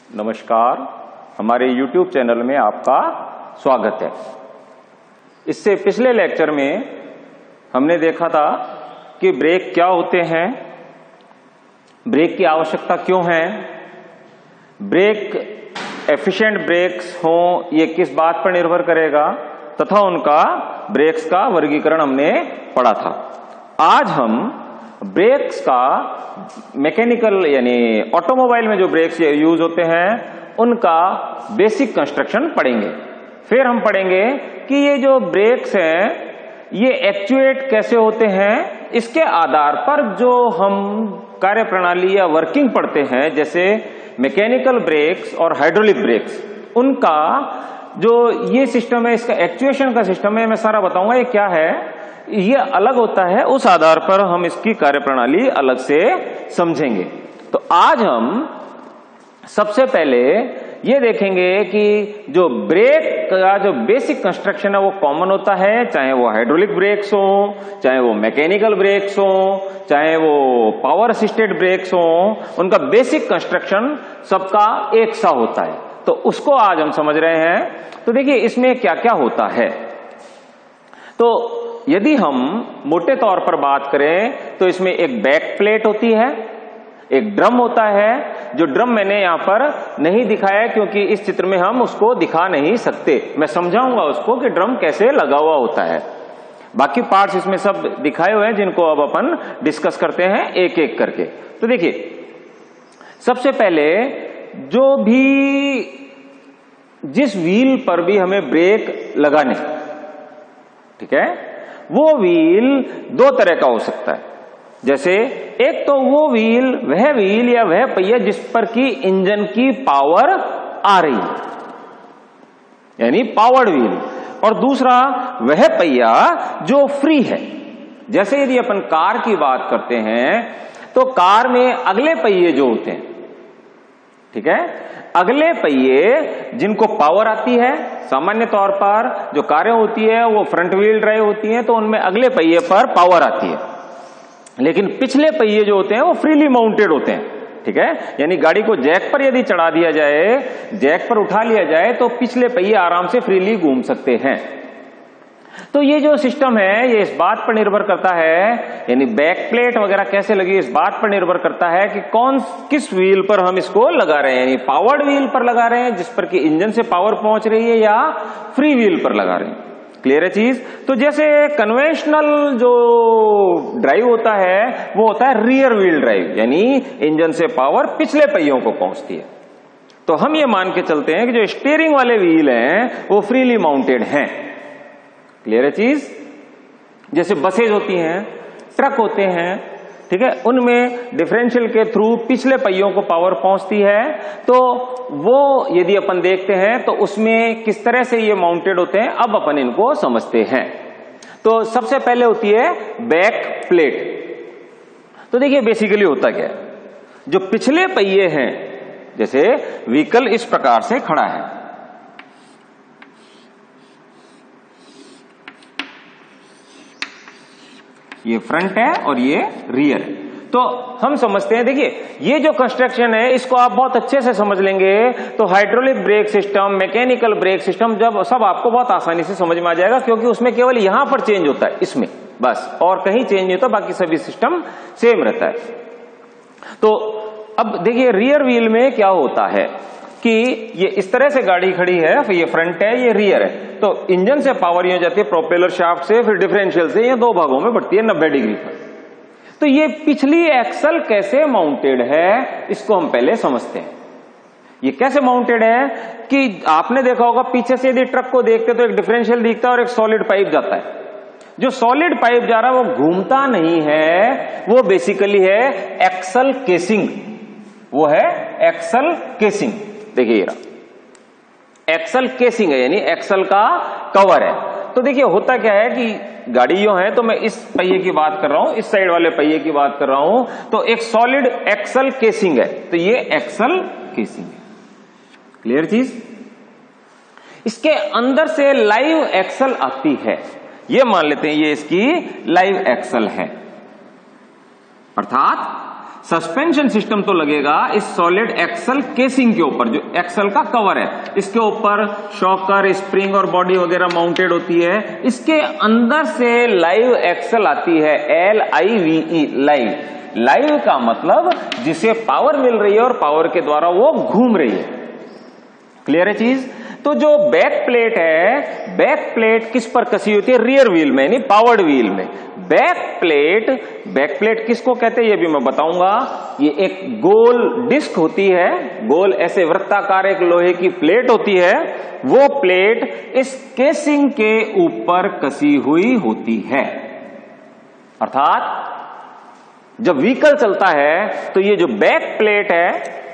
नमस्कार, हमारे YouTube channel में आपका स्वागत है। इससे पिछले लेक्चर में हमने देखा था कि ब्रेक क्या होते हैं, ब्रेक की आवश्यकता क्यों है, ब्रेक एफिशिएंट ब्रेक्स हों ये किस बात पर निर्भर करेगा तथा उनका ब्रेक्स का वर्गीकरण हमने पढ़ा था। आज हम ब्रेक्स का मैकेनिकल यानी ऑटोमोबाइल में जो ब्रेक्स यूज होते हैं उनका बेसिक कंस्ट्रक्शन पढ़ेंगे। फिर हम पढ़ेंगे कि ये जो ब्रेक्स हैं ये एक्चुएट कैसे होते हैं, इसके आधार पर जो हम कार्यप्रणाली या वर्किंग पढ़ते हैं जैसे मैकेनिकल ब्रेक्स और हाइड्रोलिक ब्रेक्स, उनका जो ये सिस्टम है, इसका एक्चुएशन का सिस्टम है, मैं सारा बताऊंगा ये क्या है, ये अलग होता है। उस आधार पर हम इसकी कार्यप्रणाली अलग से समझेंगे। तो आज हम सबसे पहले ये देखेंगे कि जो ब्रेक का जो बेसिक कंस्ट्रक्शन है वो कॉमन होता है, चाहे वो हाइड्रोलिक ब्रेक्स हो, चाहे वो मैकेनिकल ब्रेक्स हो, चाहे वो पावर असिस्टेड ब्रेक्स हो, उनका बेसिक कंस्ट्रक्शन सबका एक सा होता है। तो उसको आज हम समझ रहे हैं। तो देखिए इसमें क्या क्या होता है। तो यदि हम मोटे तौर पर बात करें तो इसमें एक बैक प्लेट होती है, एक ड्रम होता है। जो ड्रम मैंने यहां पर नहीं दिखाया क्योंकि इस चित्र में हम उसको दिखा नहीं सकते, मैं समझाऊंगा उसको कि ड्रम कैसे लगा हुआ होता है। बाकी पार्ट्स इसमें सब दिखाए हुए हैं जिनको अब अपन डिस्कस करते हैं एक एक करके। तो देखिए सबसे पहले जो भी जिस व्हील पर भी हमें ब्रेक लगाने, ठीक है, वो व्हील दो तरह का हो सकता है। जैसे एक तो वो व्हील, वह व्हील या वह पहिया जिस पर की इंजन की पावर आ रही है, यानी पावर्ड व्हील, और दूसरा वह पहिया जो फ्री है। जैसे यदि अपन कार की बात करते हैं तो कार में अगले पहिए जो होते हैं, ठीक है, अगले पहिए जिनको पावर आती है, सामान्य तौर पर जो कारें होती है वो फ्रंट व्हील ड्राइव होती हैं तो उनमें अगले पहिए पर पावर आती है, लेकिन पिछले पहिए जो होते हैं वो फ्रीली माउंटेड होते हैं, ठीक है। यानी गाड़ी को जैक पर यदि चढ़ा दिया जाए, जैक पर उठा लिया जाए तो पिछले पहिए आराम से फ्रीली घूम सकते हैं। तो ये जो सिस्टम है ये इस बात पर निर्भर करता है, यानी बैक प्लेट वगैरह कैसे लगी इस बात पर निर्भर करता है कि किस व्हील पर हम इसको लगा रहे हैं, यानी पावर्ड व्हील पर लगा रहे हैं जिस पर कि इंजन से पावर पहुंच रही है, या फ्री व्हील पर लगा रहे हैं। क्लियर है चीज। तो जैसे कन्वेंशनल जो ड्राइव होता है वो होता है रियर व्हील ड्राइव, यानी इंजन से पावर पिछले पहियों को पहुंचती है। तो हम ये मान के चलते हैं कि जो स्टीयरिंग वाले व्हील हैं वो फ्रीली माउंटेड हैं। क्लियर है चीज। जैसे बसेज होती हैं, ट्रक होते हैं, ठीक है, उनमें डिफरेंशियल के थ्रू पिछले पहियों को पावर पहुंचती है। तो वो यदि अपन देखते हैं तो उसमें किस तरह से ये माउंटेड होते हैं, अब अपन इनको समझते हैं। तो सबसे पहले होती है बैक प्लेट। तो देखिए बेसिकली होता क्या है, जो पिछले पहिए हैं, जैसे व्हीकल इस प्रकार से खड़ा है, ये फ्रंट है और ये रियर है। तो हम समझते हैं, देखिए ये जो कंस्ट्रक्शन है इसको आप बहुत अच्छे से समझ लेंगे तो hydraulic brake system, mechanical brake system जब सब आपको बहुत आसानी से समझ में आ जाएगा, क्योंकि उसमें केवल यहां पर चेंज होता है, इसमें बस, और कहीं चेंज नहीं होता, बाकी सभी सिस्टम सेम रहता है। तो अब देखिए रियर व्हील में क्या होता है कि ये इस तरह से गाड़ी खड़ी है, फिर ये फ्रंट है, ये रियर है। तो इंजन से पावर ये जाती है प्रोपेलर शाफ्ट से, फिर डिफरेंशियल से, ये दो भागों में बढ़ती है 90 डिग्री पर। तो ये पिछली एक्सल कैसे माउंटेड है इसको हम पहले समझते हैं। ये कैसे माउंटेड है कि आपने देखा होगा पीछे से यदि ट्रक को देखते तो एक डिफरेंशियल दिखता है और एक सॉलिड पाइप जाता है। जो सॉलिड पाइप जा रहा है वो घूमता नहीं है, वो बेसिकली है एक्सल केसिंग, वो है एक्सल केसिंग। देखिए एक्सल केसिंग है, यानी एक्सल का कवर है। तो देखिए होता क्या है कि गाड़ी यो है, तो मैं इस पहिए की बात कर रहा हूं, इस साइड वाले पहिए की बात कर रहा हूं, तो एक सॉलिड एक्सल केसिंग है, तो ये एक्सल केसिंग है। क्लियर चीज। इसके अंदर से लाइव एक्सल आती है, ये मान लेते हैं ये इसकी लाइव एक्सल है। अर्थात सस्पेंशन सिस्टम तो लगेगा इस सॉलिड एक्सल केसिंग के ऊपर, जो एक्सल का कवर है, इसके ऊपर शॉकर, स्प्रिंग और बॉडी वगैरह माउंटेड होती है। इसके अंदर से लाइव एक्सल आती है, LIVE, लाइव। लाइव का मतलब जिसे पावर मिल रही है और पावर के द्वारा वो घूम रही है। क्लियर है चीज? तो जो बैक प्लेट है, बैक प्लेट किस पर कसी होती है? रियर व्हील में, यानी पावर्ड व्हील में। बैक प्लेट किसको कहते हैं ये भी मैं बताऊंगा। ये एक गोल डिस्क होती है, गोल ऐसे वृत्ताकार एक लोहे की प्लेट होती है। वो प्लेट इस केसिंग के ऊपर कसी हुई होती है। अर्थात जब व्हीकल चलता है तो ये जो बैक प्लेट है,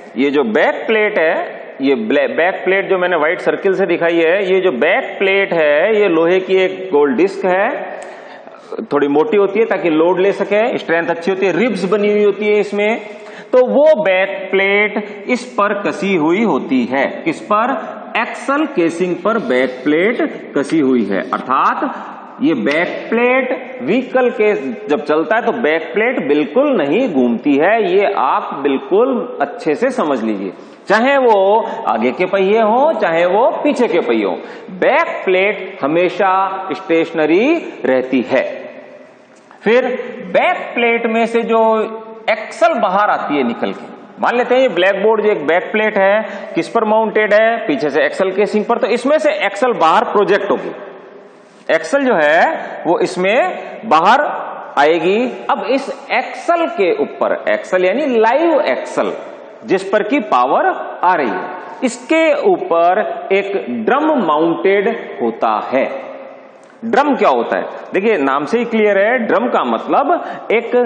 ये बैक प्लेट जो मैंने व्हाइट सर्किल से दिखाई है, ये जो बैक प्लेट है ये लोहे की एक गोल डिस्क है, थोड़ी मोटी होती है ताकि लोड ले सके, स्ट्रेंथ अच्छी होती है, रिब्स बनी हुई होती है इसमें। तो वो बैक प्लेट इस पर कसी हुई होती है। किस पर? एक्सल केसिंग पर बैक प्लेट कसी हुई है। अर्थात ये बैक प्लेट व्हीकल के जब चलता है तो बैक प्लेट बिल्कुल नहीं घूमती है। ये आप बिल्कुल अच्छे से समझ लीजिए, चाहे वो आगे के पहिए हो चाहे वो पीछे के पहिए हो, बैक प्लेट हमेशा स्टेशनरी रहती है। फिर बैक प्लेट में से जो एक्सल बाहर आती है निकल के, मान लेते हैं ये ब्लैक बोर्ड जो एक बैक प्लेट है, किस पर माउंटेड है? पीछे से एक्सल केसिंग पर। तो इसमें से एक्सल बाहर प्रोजेक्ट होगी, एक्सल जो है वो इसमें बाहर आएगी। अब इस एक्सल के ऊपर, एक्सल यानी लाइव एक्सल जिस पर की पावर आ रही है, इसके ऊपर एक ड्रम माउंटेड होता है। ड्रम क्या होता है? देखिए नाम से ही क्लियर है, ड्रम का मतलब एक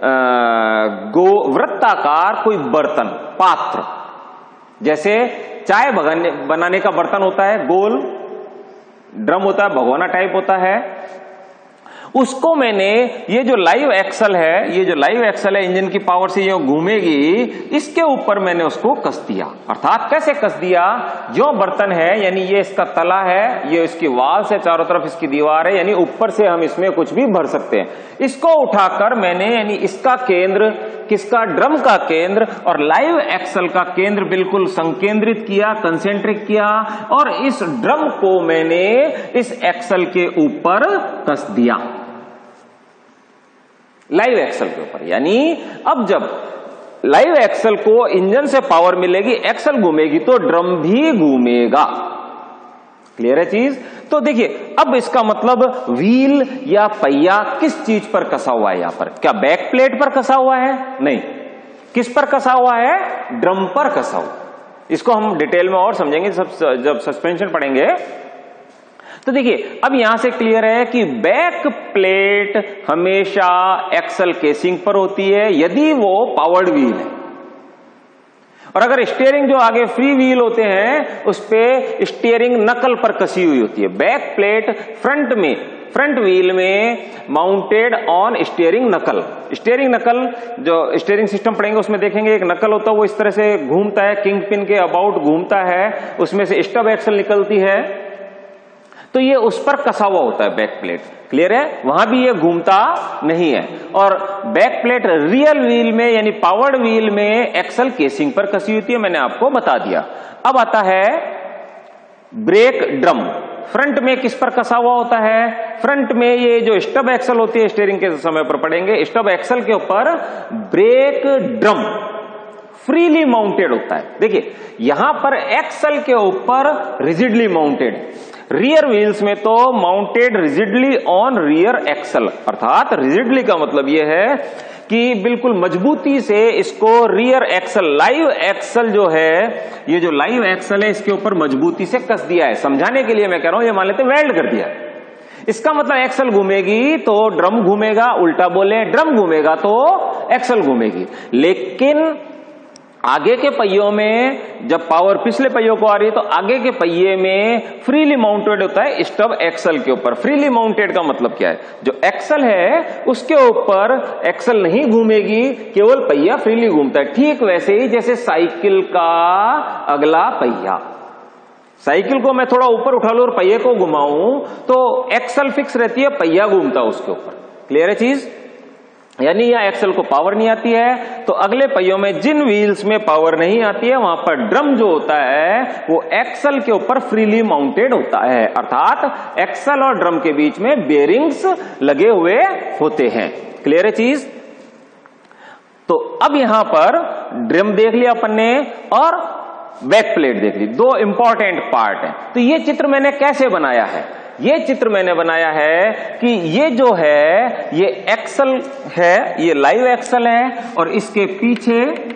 वृत्ताकार कोई बर्तन, पात्र, जैसे चाय बनाने का बर्तन होता है, गोल ड्रम होता है, भगोना टाइप होता है। उसको मैंने, ये जो लाइव एक्सल है, इंजन की पावर से ये घूमेगी, इसके ऊपर मैंने उसको कस दिया। अर्थात कैसे कस दिया? जो बर्तन है, यानी ये इसका तला है, ये इसकी वाल से चारों तरफ इसकी दीवार है, यानी ऊपर से हम इसमें कुछ भी भर सकते हैं। इसको उठाकर मैंने, यानी इसका केंद्र, किसका? ड्रम का केंद्र और लाइव एक्सल का केंद्र बिल्कुल संकेंद्रित किया, कंसेंट्रिक किया, और इस ड्रम को मैंने इस एक्सल के ऊपर कस दिया, लाइव एक्सल के ऊपर। यानी अब जब लाइव एक्सल को इंजन से पावर मिलेगी, एक्सल घूमेगी तो ड्रम भी घूमेगा। क्लियर है चीज? तो देखिए अब इसका मतलब व्हील या पहिया किस चीज पर कसा हुआ है यहां पर? क्या बैक प्लेट पर कसा हुआ है? नहीं। किस पर कसा हुआ है? ड्रम पर कसा हुआ। इसको हम डिटेल में और समझेंगे जब सस्पेंशन पढ़ेंगे। तो देखिए अब यहां से क्लियर है कि बैक प्लेट हमेशा एक्सल केसिंग पर होती है यदि वो पावर्ड व्हील है, और अगर स्टीयरिंग जो आगे फ्री व्हील होते हैं उस पे स्टीयरिंग नकल पर कसी हुई होती है। बैक प्लेट फ्रंट व्हील में mounted on steering knuckle. Steering knuckle, जो स्टीयरिंग सिस्टम पढ़ेंगे उसमें देखेंगे एक नकल होता है, वो इस तरह से घूमता है, किंग पिन के अबाउट घूमता है, उसमें से स्टब एक्सल निकलती है, तो ये उस पर कसा हुआ होता है बैक प्लेट। क्लियर है? वहां भी ये घूमता नहीं है। और बैक प्लेट रियल व्हील में यानी पावर्ड व्हील में एक्सल केसिंग पर कसी होती है, मैंने आपको बता दिया। अब आता है ब्रेक ड्रम। फ्रंट में किस पर कसा हुआ होता है? फ्रंट में ये जो स्टब एक्सल होती है, स्टीयरिंग के समय पर पढ़ेंगे, स्टब एक्सल के ऊपर ब्रेक ड्रम फ्रीली माउंटेड होता है। देखिए यहां पर एक्सल के ऊपर रिजिडली माउंटेड, रियर व्हील्स में तो mounted rigidly on rear axle. अर्थात रिजिडली का मतलब यह है कि बिल्कुल मजबूती से इसको रियर एक्सल, लाइव एक्सल जो है, ये जो लाइव एक्सल है इसके ऊपर मजबूती से कस दिया है। समझाने के लिए मैं कह रहा हूं, ये मान लेते वेल्ड कर दिया। इसका मतलब एक्सल घूमेगी तो ड्रम घूमेगा, उल्टा बोले ड्रम घूमेगा तो एक्सल घूमेगी। लेकिन आगे के पहियों में जब पावर पिछले पहियों को आ रही है तो आगे के पहिए में फ्रीली माउंटेड होता है स्टब एक्सल के ऊपर। फ्रीली माउंटेड का मतलब क्या है? जो एक्सल है उसके ऊपर एक्सल नहीं घूमेगी, केवल पहिया फ्रीली घूमता है। ठीक वैसे ही जैसे साइकिल का अगला पहिया, साइकिल को मैं थोड़ा ऊपर उठा लूं और पहिए को घुमाऊं तो एक्सल फिक्स रहती है, पहिया घूमता उसके ऊपर। क्लियर है चीज? यानी यह एक्सल को पावर नहीं आती है, तो अगले पहियों में जिन व्हील्स में पावर नहीं आती है वहां पर ड्रम जो होता है वो एक्सल के ऊपर फ्रीली माउंटेड होता है, अर्थात एक्सल और ड्रम के बीच में बेरिंग्स लगे हुए होते हैं। क्लियर है चीज? तो अब यहां पर ड्रम देख लिया अपन ने और बैक प्लेट देख ली, दो इंपॉर्टेंट पार्ट है। तो ये चित्र मैंने कैसे बनाया है? ये चित्र मैंने बनाया है कि ये जो है ये एक्सल है, ये लाइव एक्सल है और इसके पीछे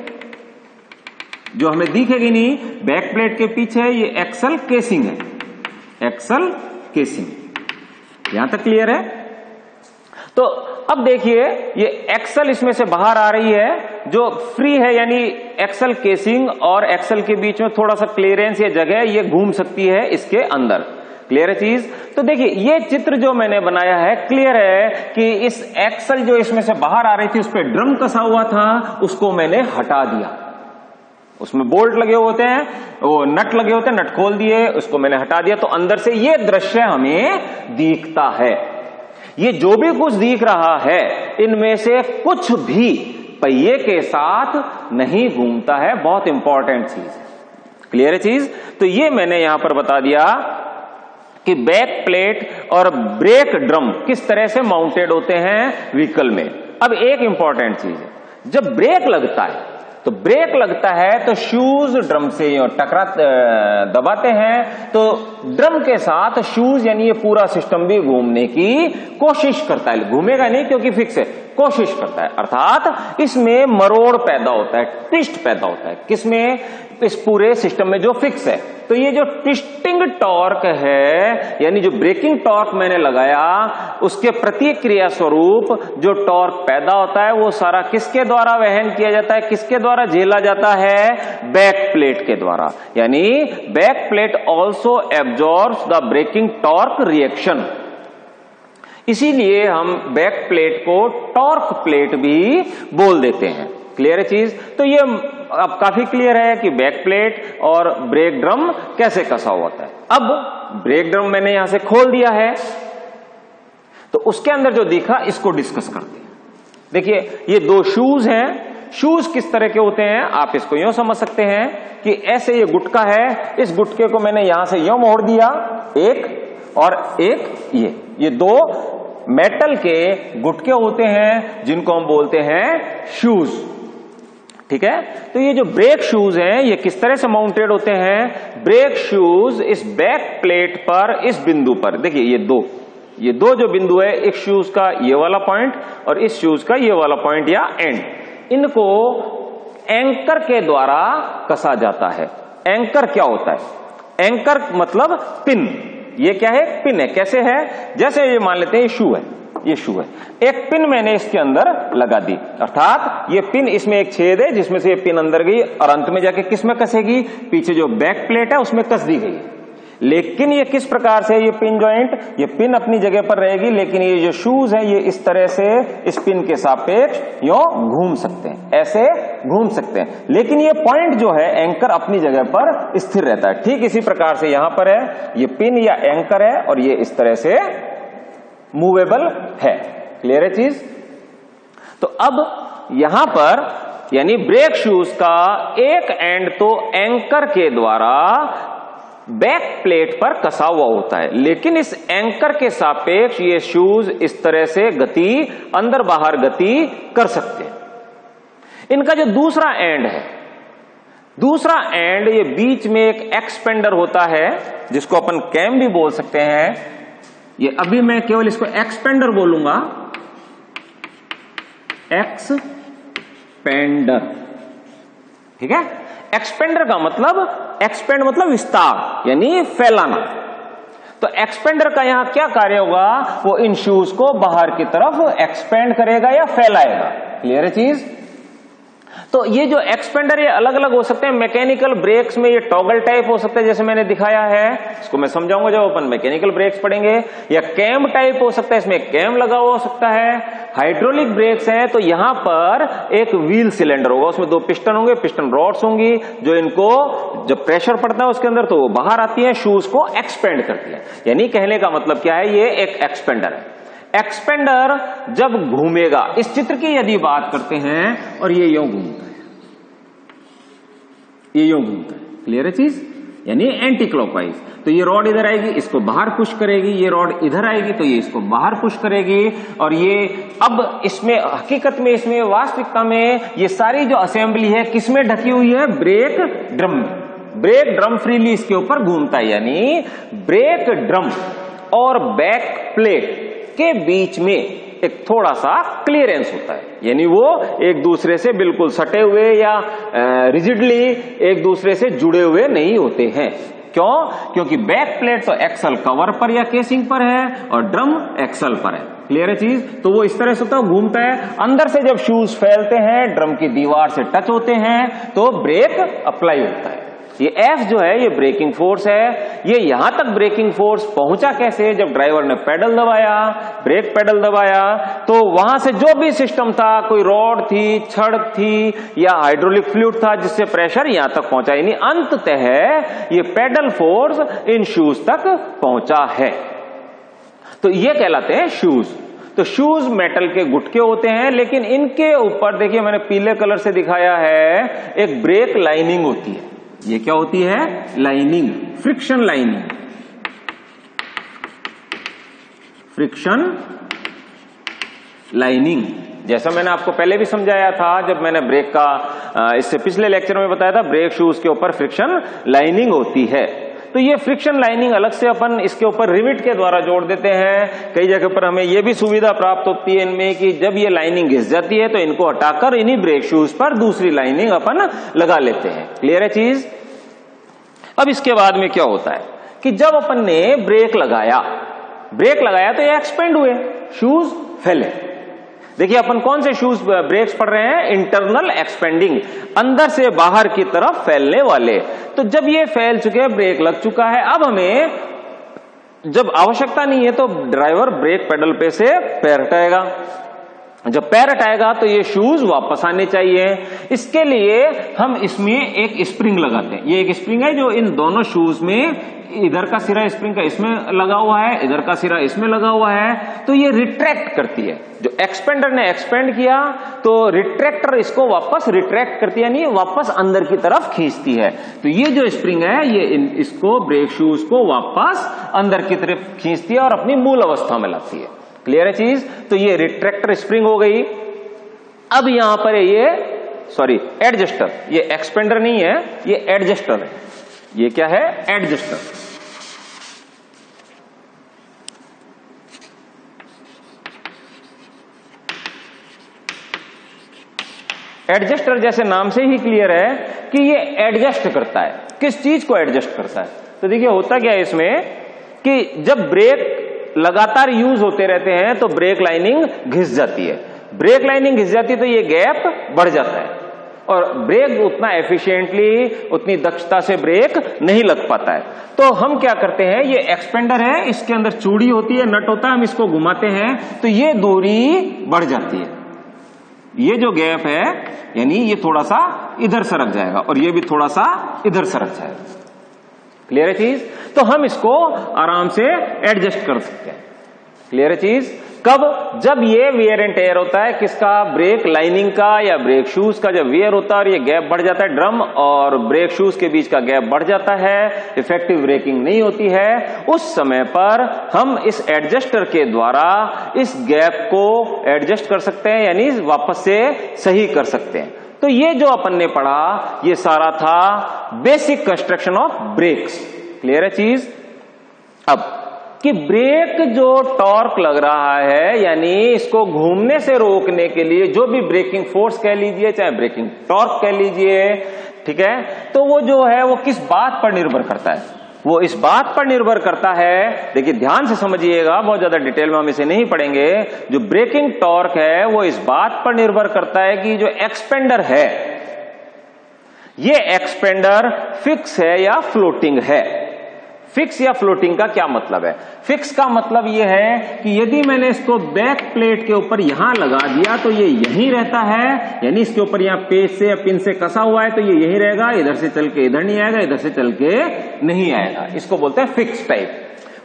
जो हमें दिखेगी नहीं, बैक प्लेट के पीछे ये एक्सल केसिंग है, एक्सल केसिंग। यहां तक क्लियर है? तो अब देखिए ये एक्सल इसमें से बाहर आ रही है जो फ्री है, यानी एक्सल केसिंग और एक्सल के बीच में थोड़ा सा क्लियरेंस या जगह ये घूम सकती है इसके अंदर। क्लियर है चीज? तो देखिए ये चित्र जो मैंने बनाया है क्लियर है कि इस एक्सल जो इसमें से बाहर आ रही थी उस पर ड्रम कसा हुआ था, उसको मैंने हटा दिया। उसमें बोल्ट लगे होते हैं, वो नट लगे होते हैं, नट खोल दिए, उसको मैंने हटा दिया, तो अंदर से ये दृश्य हमें दिखता है। ये जो भी कुछ दिख रहा है इनमें से कुछ भी पहिए के साथ नहीं घूमता है, बहुत इंपॉर्टेंट चीज है। क्लियर है चीज? तो ये मैंने यहां पर बता दिया कि बैक प्लेट और ब्रेक ड्रम किस तरह से माउंटेड होते हैं व्हीकल में। अब एक इंपॉर्टेंट चीज है, जब ब्रेक लगता है तो ब्रेक लगता है तो शूज ड्रम से टकरा दबाते हैं, तो ड्रम के साथ शूज यानी ये पूरा सिस्टम भी घूमने की कोशिश करता है, घूमेगा नहीं क्योंकि फिक्स है, कोशिश करता है, अर्थात इसमें मरोड़ पैदा होता है, ट्विस्ट पैदा होता है। किसमें? इस पूरे सिस्टम में जो फिक्स है। तो ये जो ट्विस्टिंग टॉर्क है यानी जो ब्रेकिंग टॉर्क मैंने लगाया उसके प्रतिक्रिया स्वरूप जो टॉर्क पैदा होता है वो सारा किसके द्वारा वहन किया जाता है, किसके द्वारा झेला जाता है? बैक प्लेट के द्वारा। यानी back plate also absorbs the braking torque reaction, इसीलिए हम बैक प्लेट को टॉर्क प्लेट भी बोल देते हैं। क्लियर है चीज? तो ये अब काफी क्लियर है कि बैक प्लेट और ब्रेक ड्रम कैसे कसा होता है। अब ब्रेक ड्रम मैंने यहां से खोल दिया है, तो उसके अंदर जो दिखा इसको डिस्कस करते हैं। देखिए ये दो शूज हैं। शूज किस तरह के होते हैं आप इसको यूं समझ सकते हैं कि ऐसे ये गुटका है, इस गुटके को मैंने यहां से यूं मोड़ दिया, एक और एक ये दो मेटल के गुटके होते हैं जिनको हम बोलते हैं शूज। ठीक है? तो ये जो ब्रेक शूज हैं ये किस तरह से माउंटेड होते हैं? ब्रेक शूज इस बैक प्लेट पर, इस बिंदु पर, देखिए ये दो जो बिंदु है, एक शूज का ये वाला पॉइंट और इस शूज का ये वाला पॉइंट या एंड, इनको एंकर के द्वारा कसा जाता है। एंकर क्या होता है? एंकर मतलब पिन। ये क्या है? पिन है। कैसे है? जैसे ये मान लेते हैं ये शू है, ये शू है, एक पिन मैंने इसके अंदर लगा दी, अर्थात ये पिन, इसमें एक छेद है जिसमें से ये पिन अंदर गई और अंत में जाके किस में कसेगी? पीछे जो बैक प्लेट है उसमें कस दी गई। लेकिन ये किस प्रकार से ये पिन जॉइंट, ये पिन अपनी जगह पर रहेगी, लेकिन ये जो शूज है ये इस तरह से इस पिन के सापेक्ष यूं घूम सकते हैं, ऐसे घूम सकते हैं, लेकिन ये पॉइंट जो है एंकर अपनी जगह पर स्थिर रहता है। ठीक इसी प्रकार से यहां पर है, ये पिन या एंकर है और ये इस तरह से मूवेबल है। क्लियर है चीज? तो अब यहां पर यानी ब्रेक शूज का एक एंड तो एंकर के द्वारा बैक प्लेट पर कसा हुआ होता है, लेकिन इस एंकर के सापेक्ष ये शूज इस तरह से गति, अंदर बाहर गति कर सकते हैं। इनका जो दूसरा एंड है, दूसरा एंड ये बीच में एक एक्सपेंडर होता है जिसको अपन कैम भी बोल सकते हैं। ये अभी मैं केवल इसको एक्सपेंडर बोलूंगा, एक्सपेंडर। ठीक है? एक्सपेंडर का मतलब, एक्सपेंड मतलब विस्तार यानी फैलाना। तो एक्सपेंडर का यहां क्या कार्य होगा? वो इन शूज को बाहर की तरफ एक्सपेंड करेगा या फैलाएगा। क्लियर है चीज? तो ये जो एक्सपेंडर ये अलग अलग हो सकते हैं। मैकेनिकल ब्रेक्स में ये टॉगल टाइप हो सकता है जैसे मैंने दिखाया है, इसको मैं समझाऊंगा जब अपन मैकेनिकल ब्रेक्स पढ़ेंगे। या कैम टाइप हो सकता है, इसमें कैम लगा हुआ हो सकता है। हाइड्रोलिक ब्रेक्स हैं तो यहां पर एक व्हील सिलेंडर होगा, उसमें दो पिस्टन होंगे, पिस्टन रॉड्स होंगी जो इनको जब प्रेशर पड़ता है उसके अंदर तो वो बाहर आती है, शूज को एक्सपेंड करती है। यानी कहने का मतलब क्या है, ये एक एक्सपेंडर है। एक्सपेंडर जब घूमेगा, इस चित्र की यदि बात करते हैं, और ये यूं घूमता है, ये यूं घूमता है, क्लियर है चीज, यानी एंटी क्लॉकवाइज। तो ये रॉड इधर आएगी, इसको बाहर पुश करेगी, ये रॉड इधर आएगी तो ये इसको बाहर पुश करेगी, और ये अब इसमें हकीकत में, इसमें वास्तविकता में ये सारी जो असेंबली है किसमें ढकी हुई है? ब्रेक ड्रम में। ब्रेक ड्रम फ्रीली इसके ऊपर घूमता है, यानी ब्रेक ड्रम और बैक प्लेट के बीच में एक थोड़ा सा क्लियरेंस होता है, यानी वो एक दूसरे से बिल्कुल सटे हुए या रिजिडली एक दूसरे से जुड़े हुए नहीं होते हैं। क्यों? क्योंकि बैक प्लेट तो एक्सल कवर पर या केसिंग पर है और ड्रम एक्सल पर है, क्लियर है चीज। तो वो इस तरह से तो घूमता है, अंदर से जब शूज फैलते हैं, ड्रम की दीवार से टच होते हैं तो ब्रेक अप्लाई होता है। ये F जो है ये ब्रेकिंग फोर्स है। ये यहां तक ब्रेकिंग फोर्स पहुंचा कैसे? जब ड्राइवर ने पेडल दबाया, ब्रेक पेडल दबाया, तो वहां से जो भी सिस्टम था, कोई रॉड थी, छड़ थी या हाइड्रोलिक फ्लूइड था, जिससे प्रेशर यहां तक पहुंचा, यानी अंततः ये पेडल फोर्स इन शूज तक पहुंचा है। तो ये कहलाते हैं शूज। तो शूज मेटल के गुटके होते हैं, लेकिन इनके ऊपर देखिए मैंने पीले कलर से दिखाया है, एक ब्रेक लाइनिंग होती है। ये क्या होती है? Lining, friction lining, friction lining. जैसा मैंने आपको पहले भी समझाया था, जब मैंने ब्रेक का इससे पिछले लेक्चर में बताया था, ब्रेक शूज के ऊपर फ्रिक्शन लाइनिंग होती है। तो ये फ्रिक्शन लाइनिंग अलग से अपन इसके ऊपर रिविट के द्वारा जोड़ देते हैं। कई जगह पर हमें यह भी सुविधा प्राप्त होती है इनमें कि जब ये लाइनिंग घिस जाती है तो इनको हटाकर इन्हीं ब्रेक शूज पर दूसरी लाइनिंग अपन लगा लेते हैं, क्लियर है चीज। अब इसके बाद में क्या होता है कि जब अपन ने ब्रेक लगाया तो ये एक्सपेंड हुए, शूज फैले। देखिए अपन कौन से शूज ब्रेक्स पढ़ रहे हैं? इंटरनल एक्सपेंडिंग, अंदर से बाहर की तरफ फैलने वाले। तो जब ये फैल चुके, ब्रेक लग चुका है, अब हमें जब आवश्यकता नहीं है तो ड्राइवर ब्रेक पेडल पे से पैर हटाएगा। जब पैर हटाएगा तो ये शूज वापस आने चाहिए। इसके लिए हम इसमें एक स्प्रिंग लगाते हैं। ये एक स्प्रिंग है जो इन दोनों शूज में, इधर का सिरा स्प्रिंग का इसमें लगा हुआ है, इधर का सिरा इसमें लगा हुआ है, तो ये रिट्रैक्ट करती है। जो एक्सपेंडर ने एक्सपेंड किया तो रिट्रैक्टर इसको वापस रिट्रैक्ट करती है, यानी वापस अंदर की तरफ खींचती है। तो ये जो स्प्रिंग है ये इसको ब्रेक शूज को वापस अंदर की तरफ खींचती है और अपनी मूल अवस्था में लाती है, क्लियर है चीज। तो ये रिट्रैक्टर स्प्रिंग हो गई। अब यहां पर ये एडजस्टर, ये एक्सपेंडर नहीं है, ये एडजस्टर है। ये क्या है? एडजस्टर। एडजस्टर जैसे नाम से ही क्लियर है कि ये एडजस्ट करता है। किस चीज को एडजस्ट करता है? तो देखिए होता क्या है इसमें कि जब ब्रेक लगातार यूज होते रहते हैं तो ब्रेक लाइनिंग घिस जाती है। ब्रेक लाइनिंग घिस जाती है तो ये गैप बढ़ जाता है और ब्रेक उतना एफिशिएंटली, उतनी दक्षता से ब्रेक नहीं लग पाता है। तो हम क्या करते हैं, ये एक्सपेंडर है, इसके अंदर चूड़ी होती है, नट होता है, हम इसको घुमाते हैं तो ये दूरी बढ़ जाती है। ये जो गैप है यानी ये थोड़ा सा इधर सरक जाएगा और ये भी थोड़ा सा इधर सरक जाएगा, क्लियर है चीज। तो हम इसको आराम से एडजस्ट कर सकते हैं, क्लियर है चीज। कब? जब ये वियर एंड टेयर होता है, किसका? ब्रेक लाइनिंग का या ब्रेक शूज का जब वियर होता है और ये गैप बढ़ जाता है, ड्रम और ब्रेक शूज के बीच का गैप बढ़ जाता है, इफेक्टिव ब्रेकिंग नहीं होती है, उस समय पर हम इस एडजस्टर के द्वारा इस गैप को एडजस्ट कर सकते हैं, यानी वापस से सही कर सकते हैं। तो ये जो अपन ने पढ़ा ये सारा था basic construction of brakes, clear है चीज। अब कि ब्रेक जो टॉर्क लग रहा है, यानी इसको घूमने से रोकने के लिए जो भी ब्रेकिंग फोर्स कह लीजिए, चाहे ब्रेकिंग टॉर्क कह लीजिए, ठीक है, तो वो जो है वो किस बात पर निर्भर करता है? वो इस बात पर निर्भर करता है, देखिए ध्यान से समझिएगा, बहुत ज्यादा डिटेल में हम इसे नहीं पढ़ेंगे। जो ब्रेकिंग टॉर्क है वो इस बात पर निर्भर करता है कि जो एक्सपेंडर है, ये एक्सपेंडर फिक्स है या फ्लोटिंग है। फिक्स या फ्लोटिंग का क्या मतलब है? फिक्स का मतलब यह है कि यदि मैंने इसको बैक प्लेट के ऊपर यहां लगा दिया तो ये यहीं रहता है, यानी इसके ऊपर यहां पेच से या पिन से कसा हुआ है तो ये यहीं रहेगा, इधर से चल के इधर नहीं आएगा, इधर से चल के नहीं आएगा। इसको बोलते हैं फिक्स टाइप।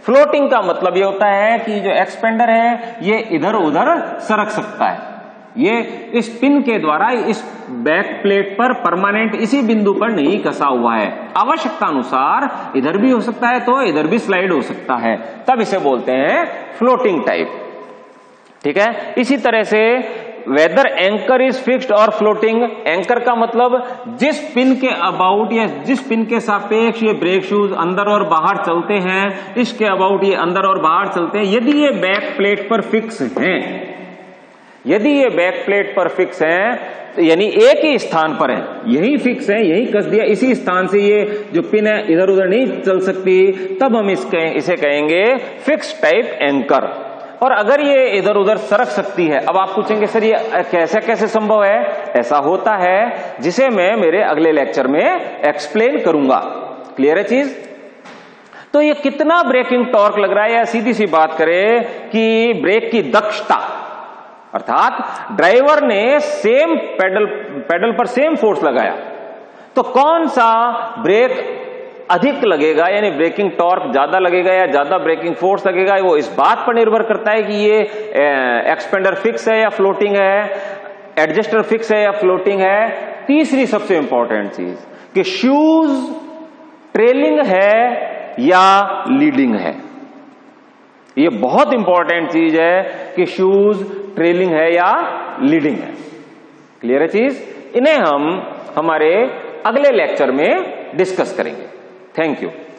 फ्लोटिंग का मतलब ये होता है कि जो एक्सपेंडर है ये इधर उधर सरक सकता है, ये इस पिन के द्वारा इस बैक प्लेट पर परमानेंट इसी बिंदु पर नहीं कसा हुआ है, आवश्यकता अनुसार इधर भी हो सकता है तो इधर भी स्लाइड हो सकता है, तब इसे बोलते हैं फ्लोटिंग टाइप। ठीक है, इसी तरह से वेदर एंकर इज फिक्स्ड और फ्लोटिंग, एंकर का मतलब जिस पिन के अबाउट या जिस पिन के सापेक्ष ये ब्रेक शूज अंदर और बाहर चलते हैं, इसके अबाउट ये अंदर और बाहर चलते हैं, यदि ये बैक प्लेट पर फिक्स हैं, यदि ये बैक प्लेट पर फिक्स हैं तो यानी एक ही स्थान पर है, यही फिक्स है, यही कस दिया, इसी स्थान से ये जो पिन है इधर उधर नहीं चल सकती, तब हम इसे कहेंगे फिक्स टाइप एंकर। और अगर ये इधर उधर सरक सकती है, अब आप पूछेंगे सर ये कैसे कैसे संभव है? ऐसा होता है जिसे मैं मेरे अगले लेक्चर में एक्सप्लेन करूंगा। क्लियर है चीज? तो ये कितना ब्रेकिंग टॉर्क लग रहा है, या सीधी सी बात करें कि ब्रेक की दक्षता, अर्थात ड्राइवर ने सेम पेडल पर सेम फोर्स लगाया तो कौन सा ब्रेक अधिक लगेगा, यानी ब्रेकिंग टॉर्क ज्यादा लगेगा या ज्यादा ब्रेकिंग फोर्स लगेगा, वो इस बात पर निर्भर करता है कि ये एक्सपेंडर फिक्स है या फ्लोटिंग है, एडजस्टर फिक्स है या फ्लोटिंग है। तीसरी सबसे इंपॉर्टेंट चीज कि शूज ट्रेलिंग है या लीडिंग है, ये बहुत इंपॉर्टेंट चीज है कि शूज ट्रेलिंग है या लीडिंग है। क्लियर है चीज? इन्हें हम हमारे अगले लेक्चर में डिस्कस करेंगे। Thank you.